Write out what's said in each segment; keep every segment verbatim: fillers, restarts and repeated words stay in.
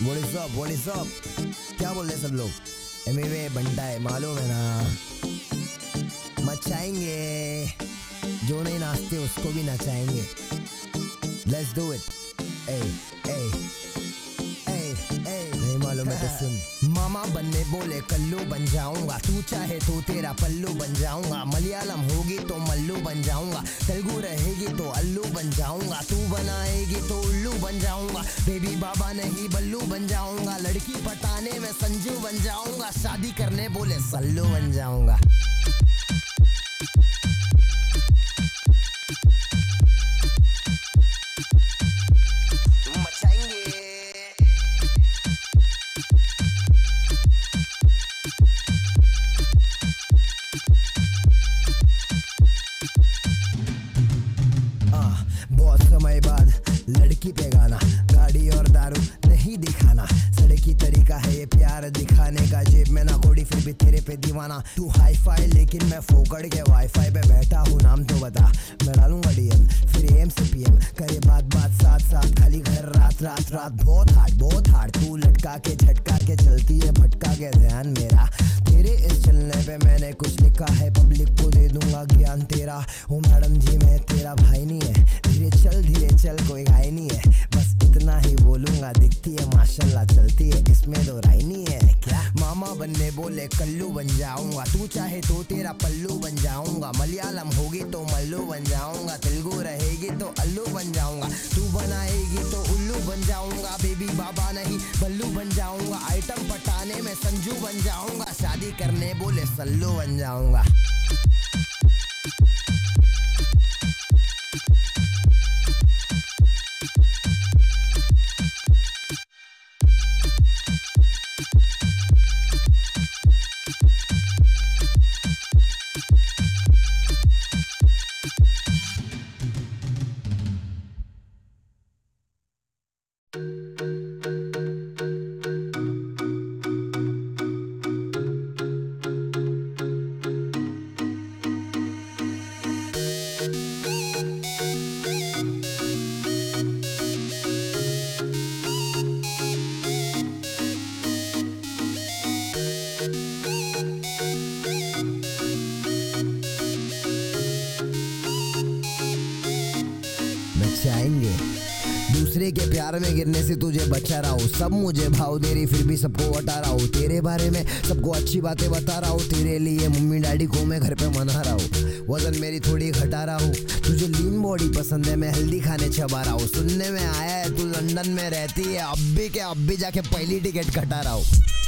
What is up? What is up? क्या बोल रहे सब लोग? एमिवे बंटा है, मालूम है ना? मचाएंगे, जो नहीं नाचते उसको भी नचाएंगे. Let's do it. Hey, hey, hey, hey. नहीं मालूम है तो सुन. मामा बनने बोले कल्लू बन जाऊंगा, तू चाहे तो तेरा पल्लू बन जाऊंगा. मलयालम होगी तो मल्लू बन जाऊंगा, तेलुगु रहेगी तो अल्लू बन जाऊंगा. तू बनाएगी तो उल्लू बन जाऊंगा, बेबी बाबा नहीं बल्लू बन जाऊंगा. लड़की पटाने में संजू बन जाऊंगा, शादी करने बोले सल्लू बन जाऊंगा. बहुत समय बाद लड़की पे गाना, गाड़ी और दारू नहीं दिखाना. सड़की तरीका है ये प्यार दिखाने का, जेब में ना कोड़ी फिर भी तेरे पे दीवाना. तू हाई फाई लेकिन मैं फोकड़ के वाईफाई पे बैठा हूँ, नाम तो बता. मैं डालूंगा डीएम फिर एम से पीएम, करे बात बात साथ साथ, खाली घर रात रात रात. बहुत हार्ड बहुत हार्ड, तू लटका के झटका के चलती है, भटका के ध्यान मेरा. तेरे इस चलने पे मैंने कुछ लिखा है, पब्लिक को दे दूंगा ज्ञान तेरा. ओ मैडम जी मैं तेरा भाई नहीं है, धीरे चल धीरे चल कोई घाई नहीं है. बस इतना ही बोलूंगा, दिखती है माशाल्लाह चलती है, इसमें दो राय नहीं है क्या. मामा बनने बोले कल्लू बन जाऊंगा, तू चाहे तो तेरा पल्लू बन जाऊंगा. मलयालम होगी तो मल्लू बन जाऊंगा, तेलुगु रहेगी तो अल्लू बन जाऊंगा. तू बनाएगी तो उल्लू बन जाऊंगा, बेबी बाबा नहीं बल्लू बन जाऊंगा. आइटम पटाने में संजू बन जाऊंगा, शादी करने बोले सल्लू बन जाऊंगा. चाहेंगे दूसरे के प्यार में गिरने से तुझे बचा रहा हूँ. सब मुझे भाव दे रही फिर भी सबको बता रहा हूँ. तेरे बारे में सबको अच्छी बातें बता रहा हूँ, तेरे लिए मम्मी डैडी को मैं घर पे मना रहा हूँ. वजन मेरी थोड़ी घटा रहा हूँ, तुझे लीन बॉडी पसंद है, मैं हेल्दी खाने चबा रहा हूँ. सुनने में आया है तू लंदन में रहती है, अब भी के अब भी जाके पहली टिकट कटा रहा हूँ.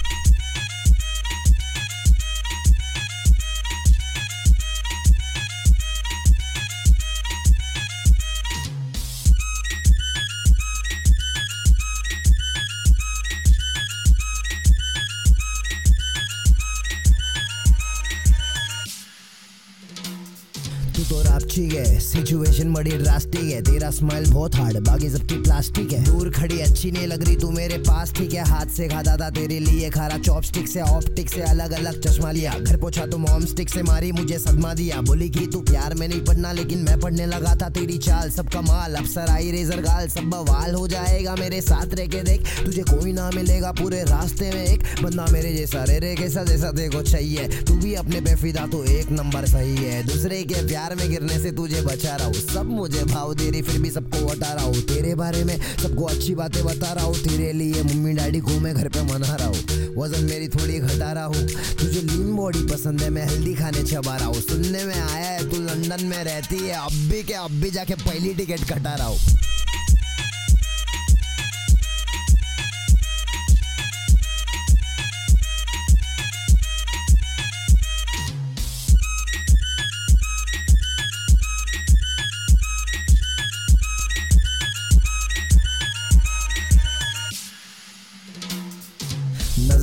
तू तो रापचिक है, सिचुएशन बड़ी ड्रास्टिक है. तेरा स्माइल बहुत हार्ड, बाकी सबकी प्लास्टिक है. दूर खड़ी अच्छी नहीं लग रही तू मेरे पास, ठीक है. हाथ से खाता था तेरे लिए खारा, चॉपस्टिक से ऑप्टिक से अलग अलग चश्मा लिया. घर पहुंचा तो मॉम स्टिक से मारी, मुझे सदमा दिया. बोली कि तू प्यार में नहीं पढ़ना, लेकिन मैं पढ़ने लगा था. तेरी चाल सब कमाल, अफसर आई रेजर गाल, सब बवाल हो जाएगा मेरे साथ रह के देख. तुझे कोई ना मिलेगा पूरे रास्ते में एक बंदा मेरे जैसा, रे रे कैसा जैसा देखो चाहिए. तू भी अपने पे फिदा तो एक नंबर सही है. दूसरे के प्यार में गिरने से तुझे बचा रहा हूँ, सब मुझे भाव दे रही फिर भी सबको बता रहा हूँ. तेरे बारे में सबको अच्छी बातें बता रहा हूँ, तेरे लिए मम्मी डैडी को मैं घर पे मना रहा हूँ. वजन मेरी थोड़ी घटा रहा हूँ, तुझे लीन बॉडी पसंद है, मैं हेल्दी खाने चबा रहा हूँ. सुनने में आया है तू लंदन में रहती है, अब भी के अब भी जाके पहली टिकट कटा रहा हूँ.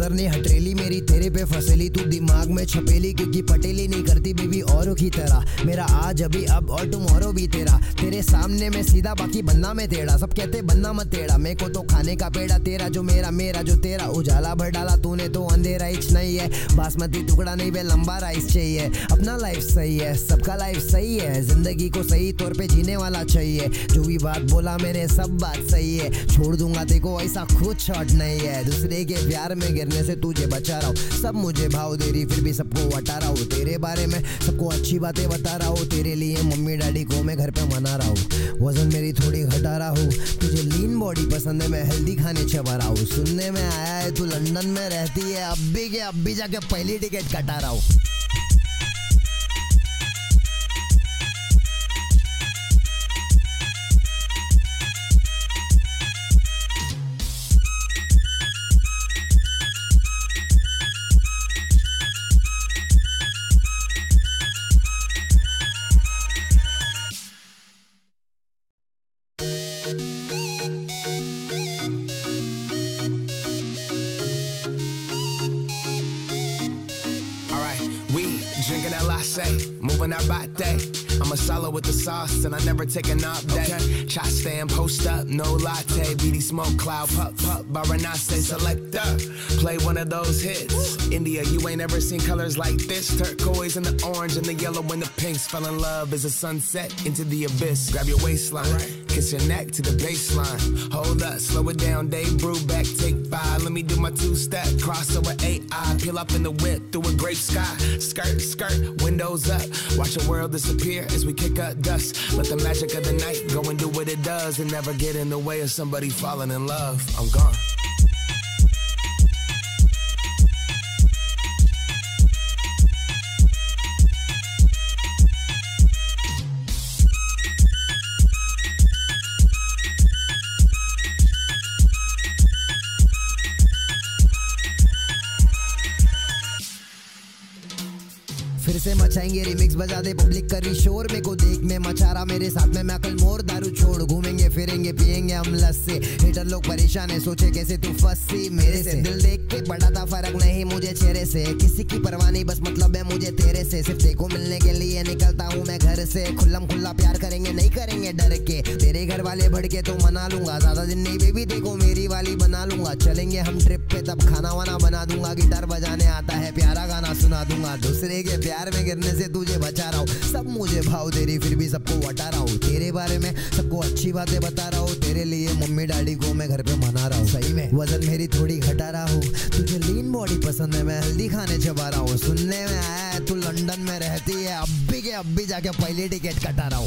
नजर ने हटरेली मेरी तेरे पे फसेली, तू दिमाग में छपेली क्योंकि पटेली नहीं करती बेबी औरों की तरह। मेरा आज अभी अब और टुमारो भी तेरा, तेरे सामने मैं सीधा बाकी बनना मैं टेढ़ा। सब कहते बनना मत टेढ़ा, मेरे को तो खाने का पेड़ा, तेरा जो मेरा मेरा जो तेरा। उजाला भर डाला तूने तो अंधेरा हिच नहीं है, बासमती टुकड़ा नहीं वे लंबा राइस चाहिए। अपना लाइफ सही है, सबका लाइफ सही है, जिंदगी को सही तौर पे जीने वाला चाहिए। जो भी बात बोला मैंने सब बात सही है, छोड़ दूंगा तेको ऐसा खुद शॉट नहीं है। दूसरे के प्यार में गिरने से तुझे बचा रहा हूँ, सब मुझे भाव दे रही फिर भी सबको हटा रहा हूँ। तेरे बारे में सबको अच्छी बातें बता रहा हूँ, तेरे लिए मम्मी डैडी को मैं घर पे मना रहा हूँ। वजन मेरी थोड़ी घटा रहा हूँ, तुझे लीन बॉडी पसंद है, मैं हेल्दी खाने चबा रहा हूँ। सुनने में आया है तू लंदन में रहती है, अब भी के अब भी जाके पहली टिकट कटा रहा हूँ। Moving our bate, I'm a solo with the sauce and I never take an update. Okay. Chai stand, post up, no latte. B D smoke cloud, pup pup, Varanasi selector. Play one of those hits. India, you ain't ever seen colors like this. Turquoise and the orange and the yellow and the pinks. Fell in love as a sunset into the abyss. Grab your waistline, right. Kiss your neck to the baseline. Hold up, slow it down, Dave Brubeck, take five. Let me do my two-step, crossover A I. Peel up in the whip through a great sky. Skirt, skirt, windows up. Watch the world disappear as we kick up dust. Let the magic of the night go and do what it does and never get in the way of somebody falling in love. I'm gone. फिर से मचाएंगे remix, बजा दे public करी शोर। मेरे को देख में मचा रहा मेरे साथ में मैं कल मोर। दारू छोड़ घूमेंगे फिरेंगे पिएंगे हम लस्सी। हेटर लोग परेशान है सोचे कैसे तू फंसी मेरे से। दिल देख के बड़ा था फर्क नहीं मुझे चेहरे से, किसी की परवाह नहीं बस मतलब है मुझे तेरे से। सिर्फ तेको मिलने के लिए निकलता हूँ मैं घर से। खुल्लम खुल्ला प्यार करेंगे नहीं करेंगे डर के, तेरे घर वाले भड़के तो मना लूंगा। ज्यादा दिन नहीं बेबी देखो मेरी वाली बना लूंगा। चलेंगे हम ट्रिप पे तब खाना वाना बना दूंगा। गिटार बजाने आता है प्यारा गाना सुना दूंगा। दूसरे के प्यार में गिरने से तुझे बचा रहा हूँ, सब मुझे भाव दे रही फिर भी सबको हटा रहा हूँ। तेरे बारे में सबको अच्छी बातें बता रहा हूँ, तेरे लिए मम्मी डैडी को मैं घर पे मना रहा हूँ। सही में वजन मेरी थोड़ी घटा रहा हूँ, तुझे लीन बॉडी पसंद है, मैं हेल्दी खाने चबा रहा हूँ। सुनने में आया है तू लंदन में रहती है, अब भी के अब भी जाके पहली टिकट कटा रहा हूँ।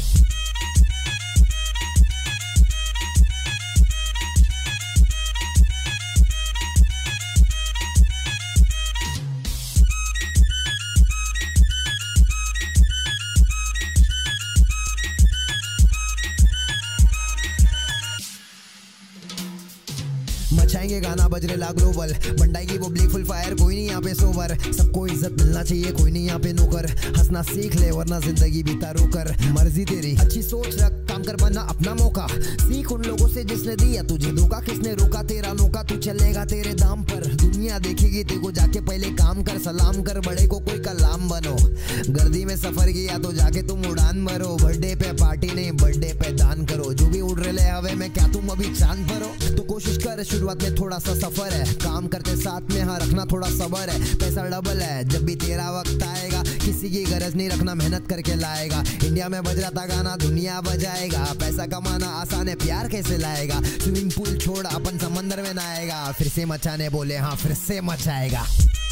मचाएंगे गाना बजरे ला ग्लोबल, बंडाएगी पब्लिक फुल फायर। कोई नहीं यहाँ पे सोबर, सबको इज्जत मिलना चाहिए, कोई नहीं यहाँ पे नौकर। हंसना सीख ले वरना जिंदगी बीता रोकर। मर्जी तेरी, अच्छी सोच रख, काम कर बना अपना मौका। सीख उन लोगों से जिसने दिया तुझे धोखा, किसने रोका तेरा नौका। तू चलेगा तेरे दाम पर, दुनिया देखेगी तेको। जाके पहले काम कर, सलाम कर बड़े को, कोई कलाम बनो। गर्दी में सफर किया तो जाके तुम उड़ान भरो। बर्थडे पे पार्टी नहीं बर्थडे पे दान करो। जो भी उड़ रहे हवे में क्या तुम अभी चांद पर हो, तो कोशिश कर। शुरुआत में थोड़ा सा सफर है, काम करते साथ में हाँ रखना थोड़ा सबर है। पैसा डबल है जब भी तेरा वक्त आएगा, किसी की गरज नहीं रखना मेहनत करके लाएगा। इंडिया में बज रहा था गाना दुनिया बजाएगा। पैसा कमाना आसान है प्यार कैसे लाएगा। स्विमिंग पूल छोड़ अपन समंदर में नहाएगा। फिर से मचाने बोले हाँ फिर से मचाएगा।